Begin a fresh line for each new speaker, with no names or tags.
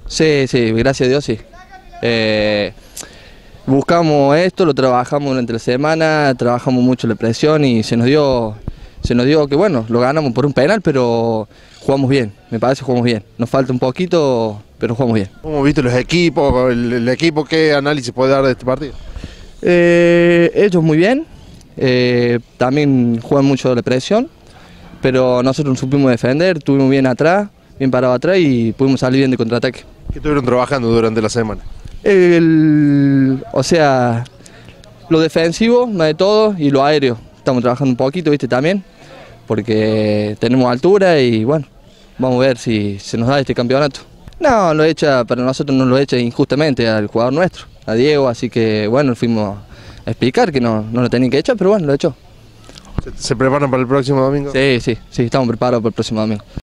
Sí, sí, gracias a Dios sí. Eh, Buscamos esto, lo trabajamos durante la semana, trabajamos mucho la presión y se nos dio que bueno, lo ganamos por un penal, pero jugamos bien, me parece que jugamos bien. Nos falta un poquito, pero jugamos bien.
¿Cómo viste los equipos? El equipo, ¿qué análisis puede dar de este partido?
Ellos muy bien, también juegan mucho la presión, pero nosotros nos supimos defender, estuvimos bien atrás, bien parados atrás y pudimos salir bien de contraataque.
¿Qué estuvieron trabajando durante la semana?
O sea, lo defensivo, más de todo, y lo aéreo. Estamos trabajando un poquito, viste, también, porque tenemos altura y bueno, vamos a ver si se nos da este campeonato. No, para nosotros no lo echa injustamente al jugador nuestro, a Diego, así que bueno, fuimos a explicar que no lo tenían que echar, pero bueno, lo echó.
¿Se preparan para el próximo domingo?
Sí, sí, sí, estamos preparados para el próximo domingo.